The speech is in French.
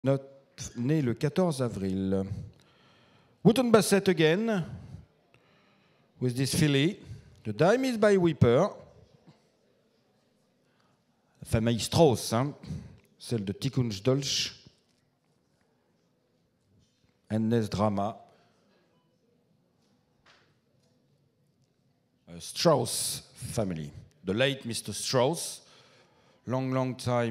né le 14 avril. Wootton Bassett again, with this filly. The dime is by Whipper. La famille Strauss, hein, celle de Tikhon Dolch. Endless Drama. Strauss family. The late Mr. Strauss, long time